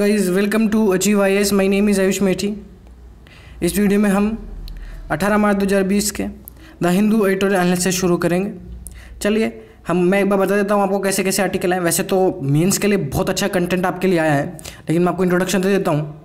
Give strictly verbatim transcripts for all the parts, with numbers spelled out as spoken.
Guys, welcome to achieve I A S. My name is Ayush Methi. इस video में हम अठारह मार्च दो हज़ार बीस के द हिंदू एडिटोरियल एनालिसिस शुरू करेंगे। चलिए हम मैं एक बार बता देता हूँ आपको कैसे कैसे आर्टिकल हैं। वैसे तो मेंस के लिए बहुत अच्छा कंटेंट आपके लिए आया है, लेकिन मैं आपको इंट्रोडक्शन दे देता हूँ।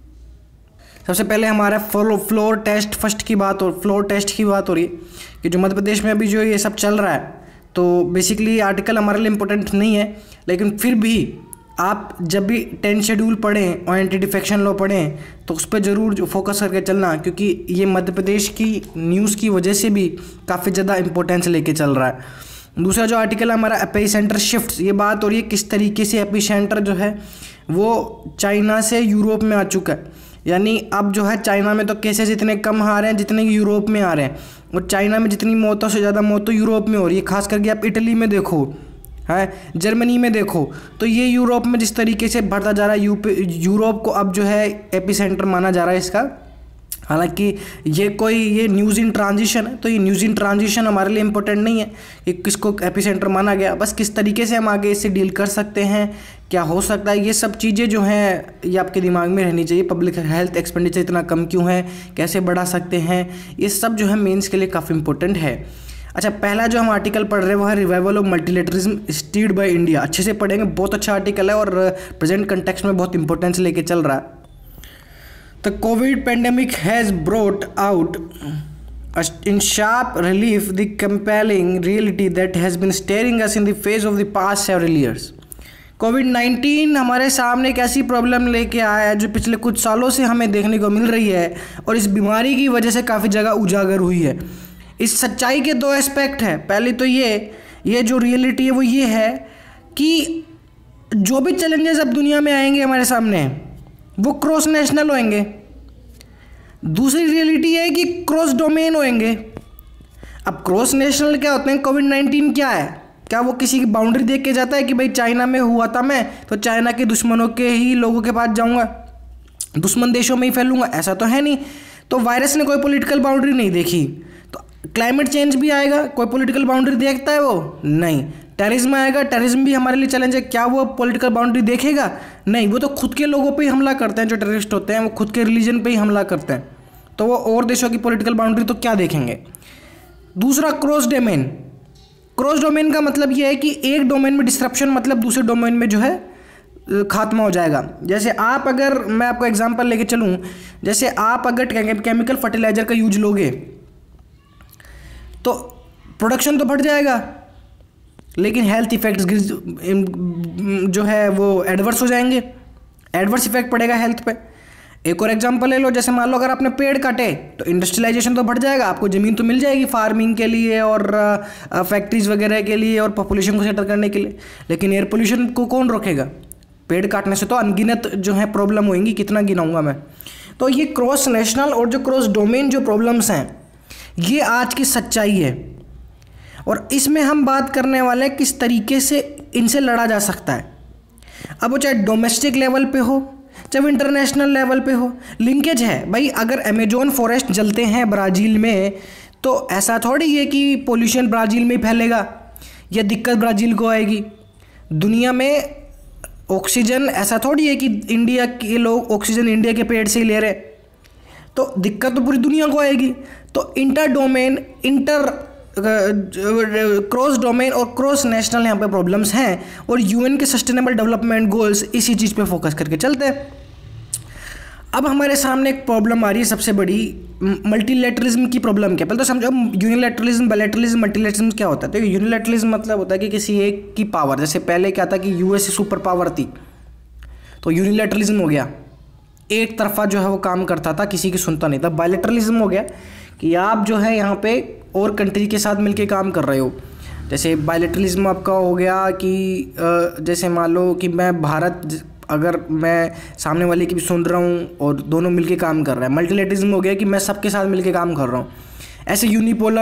सबसे पहले हमारा फ्लो फ्लोर टेस्ट फर्स्ट की बात और फ्लोर टेस्ट की बात हो रही है कि जो मध्य प्रदेश में अभी जो ये सब चल रहा है, तो बेसिकली आर्टिकल हमारे लिए इम्पोर्टेंट नहीं है, लेकिन फिर भी आप जब भी टेंथ शेड्यूल पढ़ें और एंटी डिफेक्शन लॉ पढ़ें तो उस पर ज़रूर जो फोकस करके चलना, क्योंकि ये मध्य प्रदेश की न्यूज़ की वजह से भी काफ़ी ज़्यादा इंपॉर्टेंस लेके चल रहा है। दूसरा जो आर्टिकल है हमारा एपी सेंटर शिफ्ट, ये बात हो रही है किस तरीके से एपी सेंटर जो है वो चाइना से यूरोप में आ चुका है। यानी अब जो है चाइना में तो केसेस इतने कम आ रहे हैं जितने कि यूरोप में आ रहे हैं, और चाइना में जितनी मौतों से ज़्यादा मौत तो यूरोप में हो रही है। खास करके आप इटली में देखो, है जर्मनी में देखो, तो ये यूरोप में जिस तरीके से बढ़ता जा रहा है, यूपी यूरोप को अब जो है एपी सेंटर माना जा रहा है इसका। हालांकि ये कोई ये न्यूज़ इन ट्रांजिशन है, तो ये न्यूज़ इन ट्रांजिशन हमारे लिए इम्पोर्टेंट नहीं है कि किसको एपी सेंटर माना गया, बस किस तरीके से हम आगे इससे डील कर सकते हैं, क्या हो सकता है। ये सब चीज़ें जो हैं ये आपके दिमाग में रहनी चाहिए। पब्लिक हेल्थ एक्सपेंडिचर इतना कम क्यों है, कैसे बढ़ा सकते हैं, ये सब जो है मेंस के लिए काफ़ी इंपॉर्टेंट है। अच्छा, पहला जो हम आर्टिकल पढ़ रहे हैं वो है revival of multilateralism steered by India. अच्छे से पढ़ेंगे, बहुत अच्छा आर्टिकल है और प्रेजेंट कंटेक्स्ट में बहुत इंपॉर्टेंस लेके चल रहा है। The COVID pandemic has brought out in sharp relief the compelling reality that has been staring us in the face of the past several years. COVID nineteen हमारे सामने एक ऐसी प्रॉब्लम लेके आया है जो पिछले कुछ सालों से हमें देखने को मिल रही है, और इस बीमारी की वजह से काफ़ी जगह उजागर हुई है। इस सच्चाई के दो एस्पेक्ट हैं। पहले तो ये ये जो रियलिटी है वो ये है कि जो भी चैलेंजेस अब दुनिया में आएंगे हमारे सामने वो क्रॉस नेशनल होंगे। दूसरी रियलिटी है कि क्रॉस डोमेन होंगे। अब क्रॉस नेशनल क्या होते हैं, कोविड नाइन्टीन क्या है, क्या वो किसी की बाउंड्री देख के जाता है कि भाई चाइना में हुआ था मैं तो चाइना के दुश्मनों के ही लोगों के पास जाऊंगा, दुश्मन देशों में ही फैलूंगा? ऐसा तो है नहीं। तो वायरस ने कोई पॉलिटिकल बाउंड्री नहीं देखी। तो क्लाइमेट चेंज भी आएगा, कोई पॉलिटिकल बाउंड्री देखता है वो? नहीं। टेररिज्म आएगा, टेररिज्म भी हमारे लिए चैलेंज है, क्या वो पॉलिटिकल बाउंड्री देखेगा? नहीं, वो तो खुद के लोगों पे ही हमला करते हैं। जो टेररिस्ट होते हैं वो खुद के रिलीजन पे ही हमला करते हैं, तो वो और देशों की पॉलिटिकल बाउंड्री तो क्या देखेंगे। दूसरा क्रॉस डोमेन। क्रॉस डोमेन का मतलब ये है कि एक डोमेन में डिस्ट्रप्शन मतलब दूसरे डोमेन में जो है खात्मा हो जाएगा। जैसे आप अगर मैं आपको एग्जांपल लेके चलूँ, जैसे आप अगर केमिकल फर्टिलाइजर का यूज लोगे तो प्रोडक्शन तो बढ़ जाएगा, लेकिन हेल्थ इफेक्ट्स जो है वो एडवर्स हो जाएंगे, एडवर्स इफेक्ट पड़ेगा हेल्थ पे। एक और एग्जांपल ले लो, जैसे मान लो अगर आपने पेड़ काटे तो इंडस्ट्रियलाइजेशन तो बढ़ जाएगा, आपको ज़मीन तो मिल जाएगी फार्मिंग के लिए और फैक्ट्रीज वगैरह के लिए और पॉपुलेशन को सेटल करने के लिए, लेकिन एयर पोल्यूशन को कौन रोकेगा? पेड़ काटने से तो अनगिनत जो है प्रॉब्लम होंगी, कितना गिनाऊंगा मैं। तो ये क्रॉस नेशनल और जो क्रॉस डोमेन जो प्रॉब्लम्स हैं ये आज की सच्चाई है, और इसमें हम बात करने वाले हैं किस तरीके से इनसे लड़ा जा सकता है। अब वो चाहे डोमेस्टिक लेवल पे हो चाहे इंटरनेशनल लेवल पे हो, लिंकेज है भाई। अगर अमेजोन फॉरेस्ट जलते हैं ब्राज़ील में तो ऐसा थोड़ी है कि पोल्यूशन ब्राज़ील में ही फैलेगा या दिक्कत ब्राज़ील को आएगी। दुनिया में ऑक्सीजन ऐसा थोड़ी है कि इंडिया के लोग ऑक्सीजन इंडिया के पेड़ से ही ले रहे, तो दिक्कत तो पूरी दुनिया को आएगी। तो inter domain inter cross domain और क्रॉस नेशनल यहाँ पे प्रॉब्लम्स हैं, और यूएन के सस्टेनेबल डेवलपमेंट गोल्स इसी चीज़ पे फोकस करके चलते हैं। अब हमारे सामने एक प्रॉब्लम आ रही है सबसे बड़ी, मल्टीलेटरलिज्म की प्रॉब्लम क्या। पहले तो समझो यूनिलैटरलिज्म, बायलैटरलिज्म, मल्टीलेटरलिज्म क्या होता है। तो यूनिलैटरलिज्म मतलब होता है कि किसी एक की पावर, जैसे पहले क्या था कि यूएस सुपर पावर थी तो यूनिलैटरलिज्म हो गया, एक तरफा जो है वो काम करता था, किसी की सुनता नहीं था। बायलैटरलिज्म हो गया कि आप जो है यहाँ पे और कंट्री के साथ मिलके काम कर रहे हो। जैसे बायलैटरलिज्म आपका हो गया कि जैसे मान लो कि मैं भारत, अगर मैं सामने वाले की भी सुन रहा हूँ और दोनों मिलके काम कर रहे हैं। मल्टीलेटरलिज्म हो गया कि मैं सबके साथ मिलके काम कर रहा हूँ। ऐसे यूनिपोलर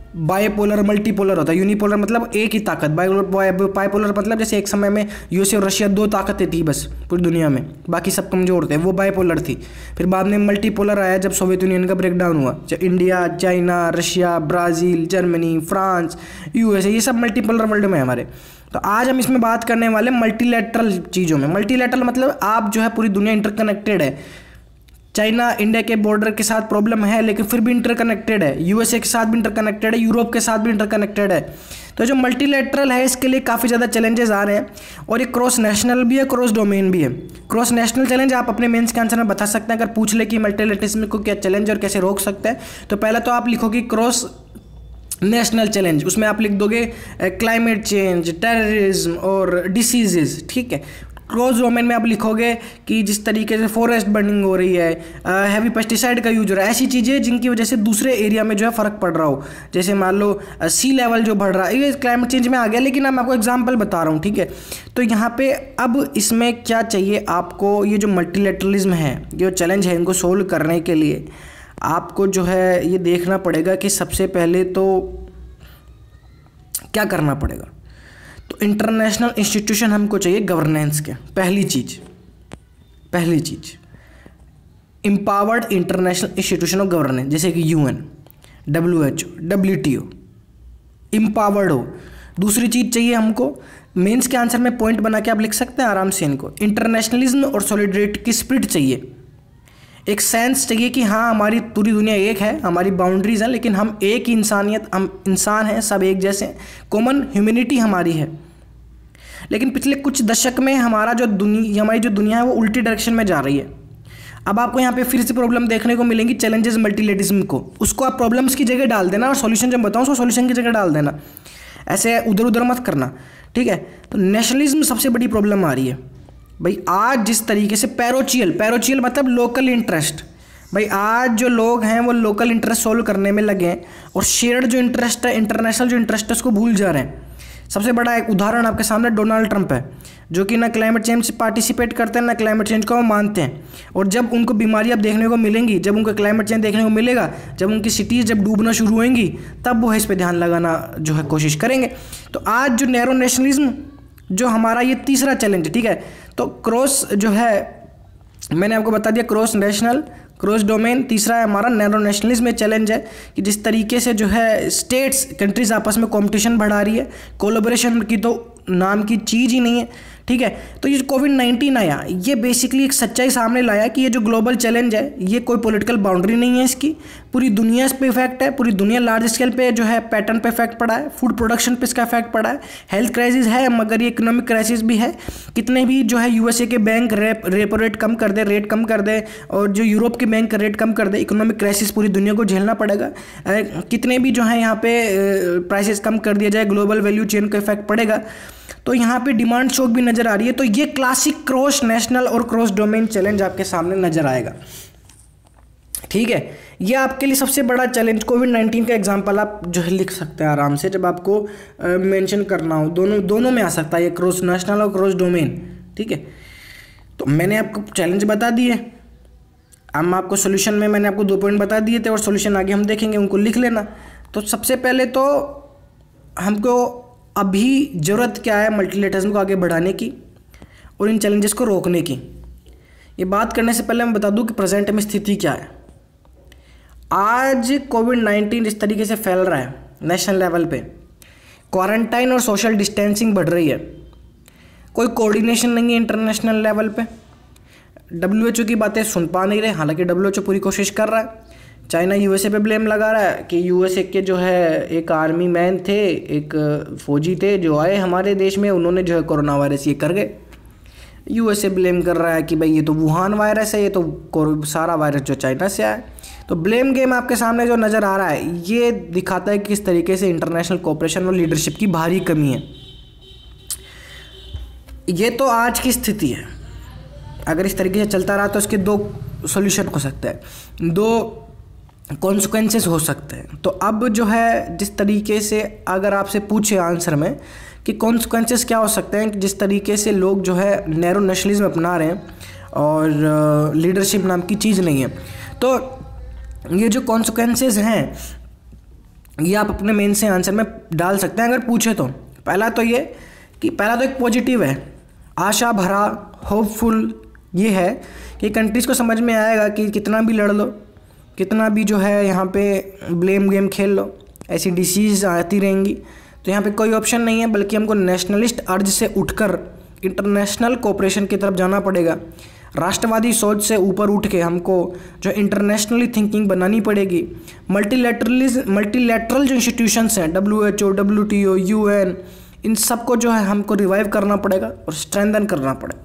बायपोलर, मल्टीपोलर होता है। यूनिपोलर मतलब एक ही ताकत, बायपोलर मतलब जैसे एक समय में यूएसए और रशिया दो ताकतें थी बस पूरी दुनिया में, बाकी सब कमजोर थे, वो बायपोलर थी। फिर बाद में मल्टीपोलर आया जब सोवियत यूनियन का ब्रेकडाउन हुआ, India, China, Russia, Brazil, Germany, France, USA, ये सब मल्टीपोलर वर्ल्ड में है हमारे। तो आज हम इसमें बात करने वाले मल्टीलैटरल चीज़ों में। मल्टीलैटरल मतलब आप जो है पूरी दुनिया इंटरकनेक्टेड है। चाइना इंडिया के बॉर्डर के साथ प्रॉब्लम है लेकिन फिर भी इंटरकनेक्टेड है, यूएसए के साथ भी इंटरकनेक्टेड है, यूरोप के साथ भी इंटरकनेक्टेड है। तो जो मल्टीलैटरल है इसके लिए काफ़ी ज़्यादा चैलेंजेस आ रहे हैं और ये क्रॉस नेशनल भी है, क्रॉस डोमेन भी है। क्रॉस नेशनल चैलेंज आप अपने मेंस के आंसर में बता सकते हैं। अगर पूछ ले कि मल्टीलैटरलिज्म को क्या चैलेंज और कैसे रोक सकते हैं, तो पहला तो आप लिखोगे क्रॉस नेशनल चैलेंज, उसमें आप लिख दोगे क्लाइमेट चेंज, टेररिज्म और डिसीजेज, ठीक है। क्रॉस डोमेन में आप लिखोगे कि जिस तरीके से फॉरेस्ट बर्निंग हो रही है, हैवी पेस्टिसाइड का यूज हो रहा है, ऐसी चीज़ें जिनकी वजह से दूसरे एरिया में जो है फ़र्क पड़ रहा हो, जैसे मान लो सी लेवल जो बढ़ रहा है, ये क्लाइमेट चेंज में आ गया, लेकिन मैं आपको एग्जांपल बता रहा हूँ, ठीक है। तो यहाँ पे अब इसमें क्या चाहिए आपको, ये जो मल्टीलैटरलिज्म है, जो चैलेंज है, इनको सोल्व करने के लिए आपको जो है ये देखना पड़ेगा कि सबसे पहले तो क्या करना पड़ेगा। तो इंटरनेशनल इंस्टीट्यूशन हमको चाहिए गवर्नेंस के। पहली चीज़ पहली चीज़ empowered international institution of governance, जैसे कि यूएन, डब्ल्यूएचओ, डब्ल्यूटीओ, एम्पावर्ड हो। दूसरी चीज़ चाहिए हमको, मेंस के आंसर में पॉइंट बना के आप लिख सकते हैं आराम से इनको, इंटरनेशनलिज्म और सॉलिडरिटी की स्पिरिट चाहिए। एक सेंस चाहिए कि हाँ हमारी पूरी दुनिया एक है, हमारी बाउंड्रीज हैं, लेकिन हम एक ही इंसानियत, हम इंसान हैं, सब एक जैसे, कॉमन ह्यूमैनिटी हमारी है। लेकिन पिछले कुछ दशक में हमारा जो दुनिया हमारी जो दुनिया है वो उल्टी डायरेक्शन में जा रही है। अब आपको यहाँ पे फिर से प्रॉब्लम देखने को मिलेंगी, चैलेंजेस मल्टीलैटरलिज्म को, उसको आप प्रॉब्लम्स की जगह डाल देना और सॉल्यूशन जब बताऊँ उसको सॉल्यूशन की जगह डाल देना, ऐसे उधर उधर मत करना, ठीक है। तो नेशनलिज्म सबसे बड़ी प्रॉब्लम आ रही है भाई। आज जिस तरीके से पैरोचियल, पैरोचियल मतलब लोकल इंटरेस्ट, भाई आज जो लोग हैं वो लोकल इंटरेस्ट सोल्व करने में लगे हैं और शेयर्ड जो इंटरेस्ट है, इंटरनेशनल जो इंटरेस्ट है, उसको भूल जा रहे हैं। सबसे बड़ा एक उदाहरण आपके सामने डोनाल्ड ट्रंप है, जो कि ना क्लाइमेट चेंज से पार्टिसिपेट करते हैं, ना क्लाइमेट चेंज को वो मानते हैं। और जब उनको बीमारी अब देखने को मिलेंगी, जब उनको क्लाइमेट चेंज देखने को मिलेगा, जब उनकी सिटीज़ जब डूबना शुरू होंगी, तब वो इस पर ध्यान लगाना जो है कोशिश करेंगे। तो आज जो नैरो नेशनलिज्म जो हमारा ये तीसरा चैलेंज है, ठीक है। तो क्रॉस जो है मैंने आपको बता दिया, क्रॉस नेशनल, क्रॉस डोमेन। तीसरा है हमारा नैरो नेशनलिज्म में चैलेंज है कि जिस तरीके से जो है स्टेट्स, कंट्रीज आपस में कंपटीशन बढ़ा रही है, कोलैबोरेशन की तो नाम की चीज़ ही नहीं है, ठीक है। तो ये कोविड नाइन्टीन आया, ये बेसिकली एक सच्चाई सामने लाया कि ये जो ग्लोबल चैलेंज है, ये कोई पॉलिटिकल बाउंड्री नहीं है इसकी, पूरी दुनिया इस पे इफेक्ट है, पूरी दुनिया लार्ज स्केल पे जो है पैटर्न पे इफेक्ट पड़ा है, फूड प्रोडक्शन पे इसका इफेक्ट पड़ा है, हेल्थ क्राइसिस है मगर ये इकोनॉमिक क्राइसिस भी है। कितने भी जो है यूएसए के बैंक रेप रेपो रेट कम कर दे, रेट कम कर दे, और जो यूरोप के बैंक रेट कम कर दे, इकोनॉमिक क्राइसिस पूरी दुनिया को झेलना पड़ेगा। कितने भी जो है यहाँ पे प्राइसेस कम कर दिया जाए, ग्लोबल वैल्यू चेन का इफेक्ट पड़ेगा। तो यहाँ पे डिमांड शॉक भी नज़र आ रही है। तो ये क्लासिक क्रॉस नेशनल और क्रॉस डोमेन चैलेंज आपके सामने नज़र आएगा, ठीक है। ये आपके लिए सबसे बड़ा चैलेंज, कोविड नाइन्टीन का एग्जांपल आप जो है लिख सकते हैं आराम से, जब आपको मेंशन करना हो, दोनों दोनों में आ सकता है ये क्रॉस नेशनल और क्रॉस डोमेन, ठीक है। तो मैंने आपको चैलेंज बता दिए, अब आपको सोल्यूशन में मैंने आपको दो पॉइंट बता दिए थे और सोल्यूशन आगे हम देखेंगे, उनको लिख लेना। तो सबसे पहले तो हमको अभी ज़रूरत क्या है मल्टीलैटरलिज्म को आगे बढ़ाने की और इन चैलेंजेस को रोकने की। ये बात करने से पहले मैं बता दूं कि प्रेजेंट में स्थिति क्या है। आज कोविड नाइन्टीन जिस तरीके से फैल रहा है नेशनल लेवल पे, क्वारंटाइन और सोशल डिस्टेंसिंग बढ़ रही है, कोई कोऑर्डिनेशन नहीं है इंटरनेशनल लेवल पे। डब्ल्यूएचओ की बातें सुन पा नहीं रहे, हालांकि डब्ल्यूएचओ पूरी कोशिश कर रहा है। चाइना यूएसए पे ब्लेम लगा रहा है कि यूएसए के जो है एक आर्मी मैन थे, एक फौजी थे जो आए हमारे देश में, उन्होंने जो है कोरोना वायरस ये कर गए। यूएसए ब्लेम कर रहा है कि भाई ये तो वुहान वायरस है, ये तो सारा वायरस जो चाइना से आया। तो ब्लेम गेम आपके सामने जो नज़र आ रहा है, ये दिखाता है कि किस तरीके से इंटरनेशनल कोऑपरेशन और लीडरशिप की भारी कमी है। ये तो आज की स्थिति है। अगर इस तरीके से चलता रहा तो इसके दो सॉल्यूशन हो सकते हैं, दो कॉन्सिक्वेंसेस हो सकते हैं। तो अब जो है जिस तरीके से अगर आपसे पूछे आंसर में कि कॉन्सिक्वेंसेस क्या हो सकते हैं, जिस तरीके से लोग जो है नैरो नेशनलिज्म अपना रहे हैं और लीडरशिप नाम की चीज़ नहीं है, तो ये जो कॉन्सिक्वेंसेस हैं ये आप अपने मेन से आंसर में डाल सकते हैं अगर पूछे तो। पहला तो ये कि पहला तो एक पॉजिटिव है, आशा भरा, होपफुल ये है कि कंट्रीज़ को समझ में आएगा कि कितना भी लड़ लो, कितना भी जो है यहाँ पे ब्लेम गेम खेल लो, ऐसी डिसीज़ आती रहेंगी, तो यहाँ पे कोई ऑप्शन नहीं है, बल्कि हमको नेशनलिस्ट अर्ज से उठकर इंटरनेशनल कोऑपरेशन की तरफ जाना पड़ेगा। राष्ट्रवादी सोच से ऊपर उठ के हमको जो इंटरनेशनली थिंकिंग बनानी पड़ेगी। मल्टीलैटरलिज्म मल्टीलैटरल जो इंस्टीट्यूशंस हैं, W H O, W T O, U N, इन सबको जो है हमको रिवाइव करना पड़ेगा और स्ट्रेंथन करना पड़ेगा।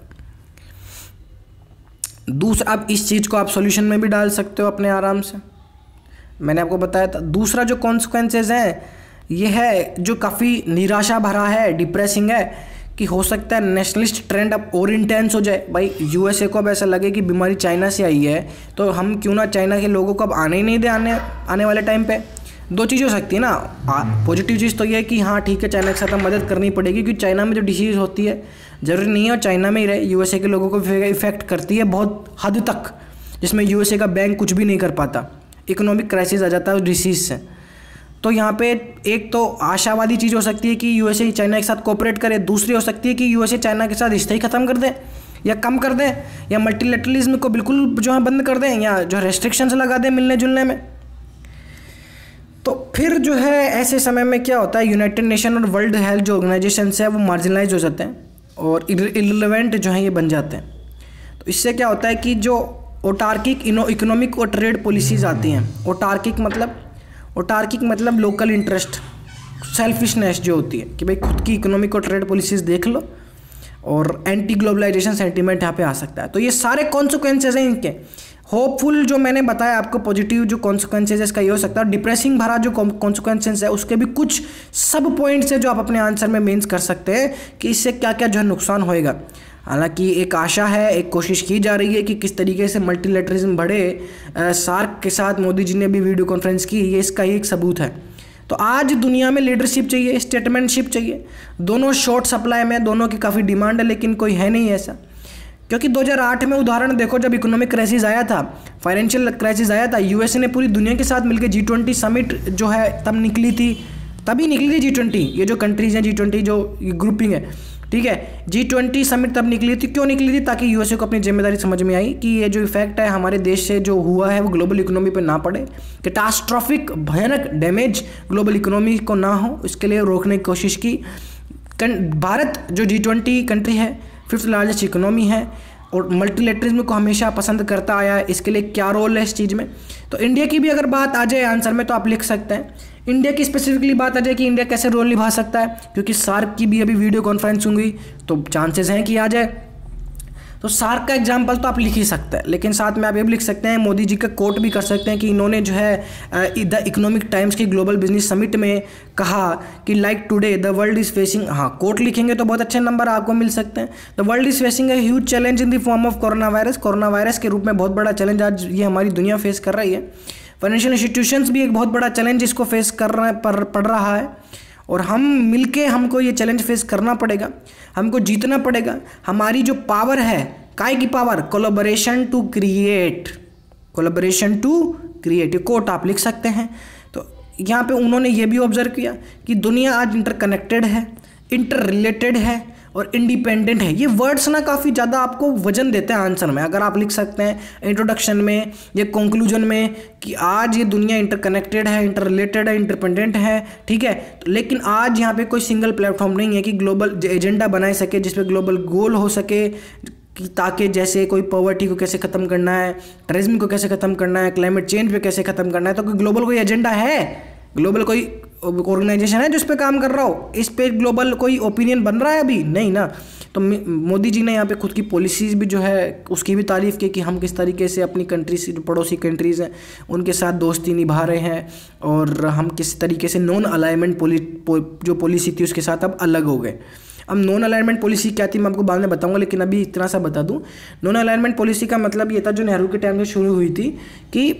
दूसरा, अब इस चीज़ को आप सॉल्यूशन में भी डाल सकते हो अपने आराम से, मैंने आपको बताया था। दूसरा जो कॉन्सिक्वेंसेस हैं ये है जो काफ़ी निराशा भरा है, डिप्रेसिंग है, कि हो सकता है नेशनलिस्ट ट्रेंड अब और इंटेंस हो जाए। भाई यूएसए को अब ऐसा लगे कि बीमारी चाइना से आई है, तो हम क्यों ना चाइना के लोगों को अब आने ही नहीं दे आने आने वाले टाइम पे। दो चीज़ हो सकती है ना, पॉजिटिव चीज़ तो ये है कि हाँ ठीक है, चाइना के साथ हम मदद करनी पड़ेगी, क्योंकि चाइना में जो डिसीज़ होती है ज़रूरी नहीं है और चाइना में ही रहे, यूएसए के लोगों को इफेक्ट करती है बहुत हद तक, जिसमें यूएसए का बैंक कुछ भी नहीं कर पाता, इकोनॉमिक क्राइसिस आ जाता है उस डिसीज़ से। तो यहाँ पे एक तो आशावादी चीज़ हो सकती है कि यूएसए चाइना के साथ कोऑपरेट करे, दूसरी हो सकती है कि यूएसए चाइना के साथ रिश्ते ही ख़त्म कर दे या कम कर दे, या मल्टीलैटरलिज्म को बिल्कुल जो है बंद कर दें, या जो रेस्ट्रिक्शंस लगा दें मिलने जुलने में। तो फिर जो है ऐसे समय में क्या होता है, यूनाइटेड नेशन और वर्ल्ड हेल्थ जो ऑर्गेनाइजेशन है वो मार्जिनलाइज हो जाते हैं और इररिलेवेंट जो है ये बन जाते हैं। तो इससे क्या होता है कि जो ओटार्किक इकोनॉमिक और ट्रेड पॉलिसीज़ आती हैं, ओटार्किक मतलब ओटार्किक मतलब लोकल इंटरेस्ट, सेल्फिशनेस जो होती है कि भाई खुद की इकोनॉमिक और ट्रेड पॉलिसीज़ देख लो, और एंटी ग्लोबलाइजेशन सेंटीमेंट यहाँ पे आ सकता है। तो ये सारे कॉन्सिक्वेंसेज हैं इनके। होपफुल जो मैंने बताया आपको पॉजिटिव जो कॉन्सिक्वेंसेज है इसका ये हो सकता है, डिप्रेसिंग भरा जो कॉन्सिक्वेंसेज है उसके भी कुछ सब पॉइंट्स है जो आप अपने आंसर में मेंस कर सकते हैं कि इससे क्या क्या जो है नुकसान होएगा। हालांकि एक आशा है, एक कोशिश की जा रही है कि किस तरीके से मल्टीलैटरलिज्म बढ़े। सार्क के साथ मोदी जी ने भी वीडियो कॉन्फ्रेंस की, ये इसका ही एक सबूत है। तो आज दुनिया में लीडरशिप चाहिए, स्टेटमेंटशिप चाहिए, दोनों शॉर्ट सप्लाई में, दोनों की काफ़ी डिमांड है, लेकिन कोई है नहीं ऐसा। क्योंकि दो हज़ार आठ में उदाहरण देखो, जब इकोनॉमिक क्राइसिस आया था, फाइनेंशियल क्राइसिस आया था, यूएसए ने पूरी दुनिया के साथ मिलकर जी ट्वेंटी समिट जो है तब निकली थी, तभी निकली थी जी ट्वेंटी। ये जो कंट्रीज़ हैं जी ट्वेंटी जो ग्रुपिंग है, ठीक है, जी ट्वेंटी समिट तब निकली थी। क्यों निकली थी? ताकि यूएसए को अपनी जिम्मेदारी समझ में आई कि ये जो इफेक्ट है हमारे देश से जो हुआ है वो ग्लोबल इकोनॉमी पे ना पड़े, कैटास्ट्रॉफिक भयानक डैमेज ग्लोबल इकोनॉमी को ना हो, इसके लिए रोकने की कोशिश की। भारत जो जी ट्वेंटी कंट्री है, फिफ्थ लार्जेस्ट इकोनॉमी है और मल्टीलैटरलिज्म को हमेशा पसंद करता आया है, इसके लिए क्या रोल है इस चीज़ में। तो इंडिया की भी अगर बात आ जाए आंसर में तो आप लिख सकते हैं, इंडिया की स्पेसिफिकली बात आ जाए कि इंडिया कैसे रोल निभा सकता है, क्योंकि सार्क की भी अभी वीडियो कॉन्फ्रेंस होंगी तो चांसेस हैं कि आ जाए। तो सार्क का एग्जाम्पल तो आप लिख ही सकते हैं, लेकिन साथ में आप ये भी लिख सकते हैं, मोदी जी का कोट भी कर सकते हैं कि इन्होंने जो है द इकोनॉमिक टाइम्स की ग्लोबल बिजनेस समिट में कहा कि like today the world is facing, हाँ कोट लिखेंगे तो बहुत अच्छे नंबर आपको मिल सकते हैं। The world is facing a huge challenge in the form of corona virus, corona virus के रूप में बहुत बड़ा चैलेंज आज ये हमारी दुनिया फेस कर रही है। फाइनेंशियल इंस्टीट्यूशंस भी एक बहुत बड़ा चैलेंज इसको फेस कर रहे पर पड़ रहा है, और हम मिलके हमको ये चैलेंज फेस करना पड़ेगा, हमको जीतना पड़ेगा। हमारी जो पावर है, काय की power, collaboration to create, collaboration to create, ये कोट आप लिख सकते हैं। तो यहाँ पे उन्होंने ये भी ऑब्जर्व किया कि दुनिया आज इंटरकनेक्टेड है, इंटर रिलेटेड है और इंडिपेंडेंट है। ये वर्ड्स ना काफ़ी ज़्यादा आपको वजन देते हैं आंसर में। अगर आप लिख सकते हैं इंट्रोडक्शन में या कंक्लूजन में कि आज ये दुनिया इंटरकनेक्टेड है, इंटर रिलेटेड है, इंडिपेंडेंट है, ठीक है, तो लेकिन आज यहाँ पे कोई सिंगल प्लेटफॉर्म नहीं है कि ग्लोबल एजेंडा बनाए सके जिस पे ग्लोबल गोल हो सके, कि ताकि जैसे कोई पॉवर्टी को कैसे ख़त्म करना है, टेररिज्म को कैसे ख़त्म करना है, क्लाइमेट चेंज पे कैसे ख़त्म करना है। तो कोई ग्लोबल कोई एजेंडा है, ग्लोबल कोई ऑर्गेनाइजेशन है जिस पे काम कर रहा हो, इस पे ग्लोबल कोई ओपिनियन बन रहा है अभी नहीं ना। तो मोदी जी ने यहाँ पे खुद की पॉलिसीज़ भी जो है उसकी भी तारीफ़ की कि हम किस तरीके से अपनी कंट्रीज, जो पड़ोसी कंट्रीज़ हैं उनके साथ दोस्ती निभा रहे हैं, और हम किस तरीके से नॉन अलाइनमेंट पोली पो, जो पॉलिसी थी उसके साथ अब अलग हो गए। अब नॉन अलाइनमेंट पॉलिसी क्या थी मैं आपको बाद में बताऊंगा, लेकिन अभी इतना सा बता दूं, नॉन अलाइनमेंट पॉलिसी का मतलब ये था जो नेहरू के टाइम से शुरू हुई थी कि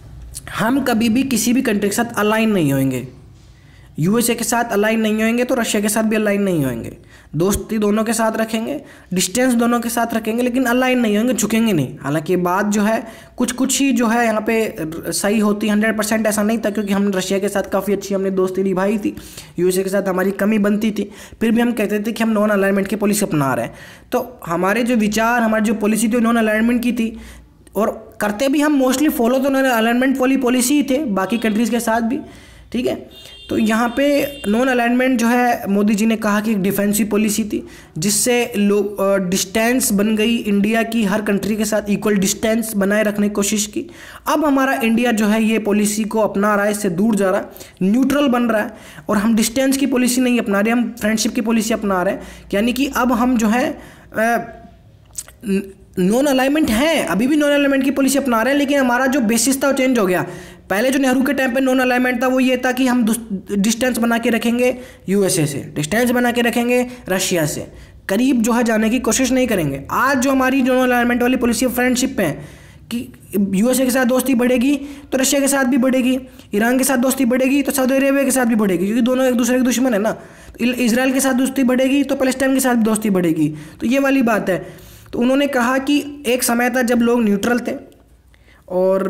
हम कभी भी किसी भी कंट्री के साथ अलाइन नहीं होंगे। यूएसए के साथ अलाइन नहीं होंगे तो रशिया के साथ भी अलाइन नहीं होंगे। दोस्ती दोनों के साथ रखेंगे, डिस्टेंस दोनों के साथ रखेंगे, लेकिन अलाइन नहीं होंगे, झुकेंगे नहीं। हालांकि बात जो है कुछ कुछ ही जो है यहाँ पे सही होती, हंड्रेड परसेंट ऐसा नहीं था, क्योंकि हमने रशिया के साथ काफ़ी अच्छी हमने दोस्ती निभाई थी, यूएसए के साथ हमारी कमी बनती थी, फिर भी हम कहते थे कि हम नॉन अलाइनमेंट की पॉलिसी अपना रहे हैं। तो हमारे जो विचार, हमारी जो पॉलिसी थी नॉन अलाइनमेंट की थी, और करते भी हम मोस्टली फॉलो तो नॉन अलाइनमेंट वाली पॉलिसी ही थे बाकी कंट्रीज़ के साथ भी, ठीक है। तो यहाँ पे नॉन अलाइनमेंट जो है मोदी जी ने कहा कि एक डिफेंसिव पॉलिसी थी, जिससे लोग डिस्टेंस बन गई इंडिया की, हर कंट्री के साथ इक्वल डिस्टेंस बनाए रखने की कोशिश की। अब हमारा इंडिया जो है ये पॉलिसी को अपना रहा है, इससे दूर जा रहा है, न्यूट्रल बन रहा है, और हम डिस्टेंस की पॉलिसी नहीं अपना रहे, हम फ्रेंडशिप की पॉलिसी अपना रहे हैं। यानी कि अब हम जो है नॉन अलाइनमेंट है, अभी भी नॉन अलाइनमेंट की पॉलिसी अपना रहे हैं, लेकिन हमारा जो बेसिस था वो चेंज हो गया। पहले जो नेहरू के टाइम पे नॉन अलाइनमेंट था वो ये था कि हम डिस्टेंस बना के रखेंगे यूएसए से, डिस्टेंस बना के रखेंगे रशिया से, करीब जो है जाने की कोशिश नहीं करेंगे। आज जो हमारी जो नॉन अलाइनमेंट वाली पॉलिसी फ्रेंडशिप पे है कि यूएसए के साथ दोस्ती बढ़ेगी तो रशिया के साथ भी बढ़ेगी, ईरान के साथ दोस्ती बढ़ेगी तो सऊदी अरेबिया के साथ भी बढ़ेगी, क्योंकि दोनों एक दूसरे के दुश्मन है ना। इजराइल के साथ दोस्ती बढ़ेगी तो पैलेस्टाइन के साथ भी दोस्ती बढ़ेगी, तो ये वाली बात है। तो उन्होंने कहा कि एक समय था जब लोग न्यूट्रल थे और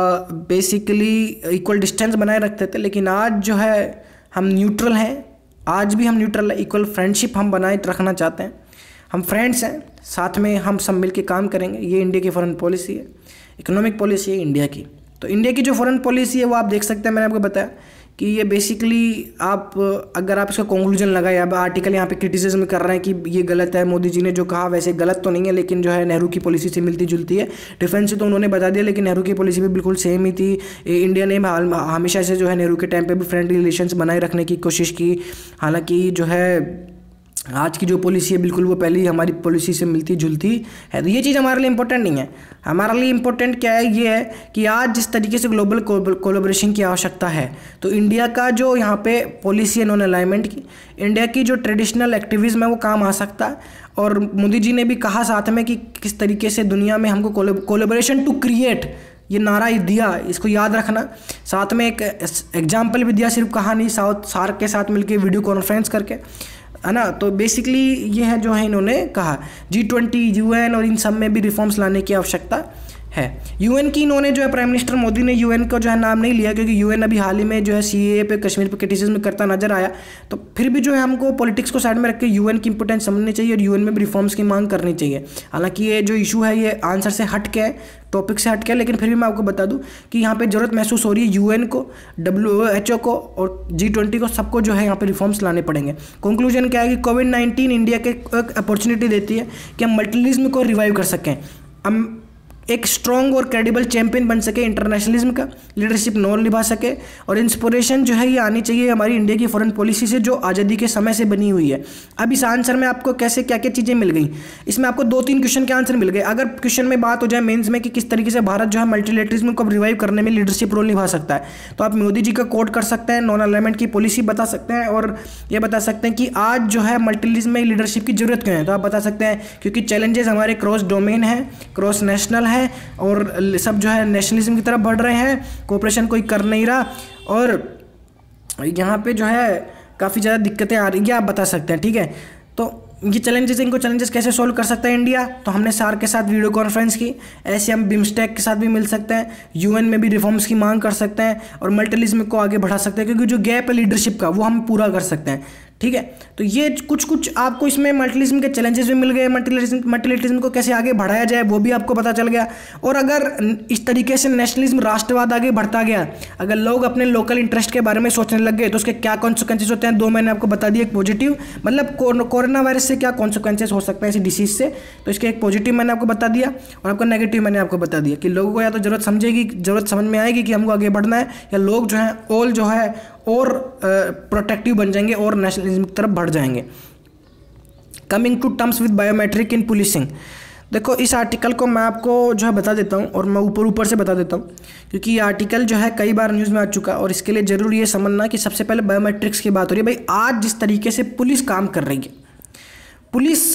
बेसिकली इक्वल डिस्टेंस बनाए रखते थे, लेकिन आज जो है हम न्यूट्रल हैं, आज भी हम न्यूट्रल है, इक्वल फ्रेंडशिप हम बनाए रखना चाहते हैं, हम फ्रेंड्स हैं, साथ में हम सब मिलके काम करेंगे। ये इंडिया की फॉरेन पॉलिसी है, इकोनॉमिक पॉलिसी है इंडिया की। तो इंडिया की जो फॉरेन पॉलिसी है वो आप देख सकते हैं, मैंने आपको बताया कि ये बेसिकली आप अगर आप इसका कंक्लूजन लगाए, अब आर्टिकल यहाँ पे क्रिटिसिज्म कर रहे हैं कि ये गलत है, मोदी जी ने जो कहा वैसे गलत तो नहीं है, लेकिन जो है नेहरू की पॉलिसी से मिलती जुलती है। डिफेंस से तो उन्होंने बता दिया, लेकिन नेहरू की पॉलिसी भी बिल्कुल सेम ही थी। इंडिया ने हमेशा से जो है नेहरू के टाइम पर भी फ्रेंडली रिलेशंस बनाए रखने की कोशिश की। हालाँकि जो है आज की जो पॉलिसी है बिल्कुल वो पहले ही हमारी पॉलिसी से मिलती जुलती है। तो ये चीज़ हमारे लिए इम्पोर्टेंट नहीं है। हमारे लिए इम्पोर्टेंट क्या है, ये है कि आज जिस तरीके से ग्लोबल कोलैबोरेशन की आवश्यकता है, तो इंडिया का जो यहाँ पे पॉलिसी है नॉन अलाइनमेंट की, इंडिया की जो ट्रेडिशनल एक्टिविज़म है वो काम आ सकता है। और मोदी जी ने भी कहा साथ में कि किस तरीके से दुनिया में हमको कोलैबोरेशन टू क्रिएट, ये नारा दिया, इसको याद रखना। साथ में एक एग्जाम्पल भी दिया, सिर्फ कहा नहीं, साउथ सार्क के साथ मिलकर वीडियो कॉन्फ्रेंस करके, है ना। तो बेसिकली ये है जो है इन्होंने कहा जी ट्वेंटी, यूएन और इन सब में भी रिफॉर्म्स लाने की आवश्यकता है। यूएन की इन्होंने जो है प्राइम मिनिस्टर मोदी ने यूएन को जो है नाम नहीं लिया, क्योंकि यूएन अभी हाल ही में जो है सीएए पे, कश्मीर पे क्रिटिसिज्म करता नजर आया। तो फिर भी जो है हमको पॉलिटिक्स को साइड में रख के यूएन की इंपोर्टेंस समझनी चाहिए और यूएन में भी रिफॉर्म्स की मांग करनी चाहिए। हालांकि ये जो इशू है ये आंसर से हट के है, टॉपिक से हट के, लेकिन फिर भी मैं आपको बता दूं कि यहाँ पे जरूरत महसूस हो रही है यूएन को, डब्ल्यू एच ओ को और जी ट्वेंटी को, सबको जो है यहाँ पे रिफॉर्म्स लाने पड़ेंगे। कंक्लूजन क्या है कि कोविड नाइन्टीन इंडिया के एक अपॉर्चुनिटी देती है कि हम मल्टीलिज्म को रिवाइव कर सकें, हम एक स्ट्रॉन्ग और क्रेडिबल चैंपियन बन सके इंटरनेशनलिज्म का, लीडरशिप नॉन निभा सके। और इंस्पिरेशन जो है ये आनी चाहिए हमारी इंडिया की फॉरेन पॉलिसी से, जो आज़ादी के समय से बनी हुई है। अब इस आंसर में आपको कैसे क्या क्या चीज़ें मिल गई, इसमें आपको दो तीन क्वेश्चन के आंसर मिल गए। अगर क्वेश्चन में बात हो जाए मेंस में कि किस तरीके से भारत जो है मल्टीलेटरिज्म को रिवाइव करने में लीडरशिप रोल निभा सकता है, तो आप मोदी जी का कोट कर सकते हैं, नॉन अलाइनमेंट की पॉलिसी बता सकते हैं, और ये बता सकते हैं कि आज जो है मल्टीलिज्म में लीडरशिप की जरूरत क्यों है। तो आप बता सकते हैं क्योंकि चैलेंजेस हमारे क्रॉस डोमेन है, क्रॉस नेशनल है, और सब जो है नेशनलिज्म की तरफ बढ़ रहे हैं, कोऑपरेशन कोई कर नहीं रहा, और यहाँ पे जो है काफ़ी ज़्यादा दिक्कतें आ रही हैं, आप बता सकते हैं। ठीक है, तो ये चैलेंजेस, इनको चैलेंजेस कैसे सॉल्व कर सकता है इंडिया, तो हमने सार्क के साथ वीडियो कॉन्फ्रेंस की, ऐसे हम बिम्स्टेक के साथ भी मिल सकते हैं, यूएन में भी रिफॉर्म्स की मांग कर सकते हैं, और मल्टीलिज्म को आगे बढ़ा सकते हैं, क्योंकि जो गैप है लीडरशिप का वो हम पूरा कर सकते हैं। ठीक है, तो ये कुछ कुछ आपको इसमें मल्टीलिज्म के चैलेंजेस भी मिल गए, मल्टीलिज्म मल्टीलिज्म को कैसे आगे बढ़ाया जाए वो भी आपको पता चल गया। और अगर इस तरीके से नेशनलिज्म, राष्ट्रवाद आगे बढ़ता गया, अगर लोग अपने लोकल इंटरेस्ट के बारे में सोचने लग गए, तो उसके क्या कॉन्सिक्वेंसेस होते हैं, दो मैंने आपको बता दिया। एक पॉजिटिव, मतलब कोरोना वायरस से क्या कॉन्सिक्वेंसेस हो सकते हैं इसी डिसीज से, तो इसके एक पॉजिटिव मैंने आपको बता दिया, और आपका नेगेटिव मैंने आपको बता दिया कि लोगों को या तो जरूरत समझेगी, जरूरत समझ में आएगी कि हमको आगे बढ़ना है, या लोग जो है ऑल जो है और प्रोटेक्टिव बन जाएंगे और नेशनलिज्म की तरफ बढ़ जाएंगे। Coming to terms with biometric in policing, देखो इस आर्टिकल को मैं आपको जो है बता देता हूँ, और मैं ऊपर ऊपर से बता देता हूँ, क्योंकि ये आर्टिकल जो है कई बार न्यूज़ में आ चुका, और इसके लिए ज़रूरी ये समझना कि सबसे पहले बायोमेट्रिक्स की बात हो रही है। भाई आज जिस तरीके से पुलिस काम कर रही है, पुलिस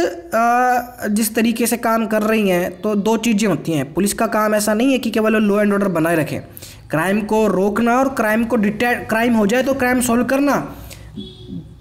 जिस तरीके से काम कर रही है, तो दो चीज़ें होती हैं। पुलिस का काम ऐसा नहीं है कि केवल लॉ एंड ऑर्डर बनाए रखें, क्राइम को रोकना और क्राइम को डिटेक्ट, क्राइम हो जाए तो क्राइम सॉल्व करना,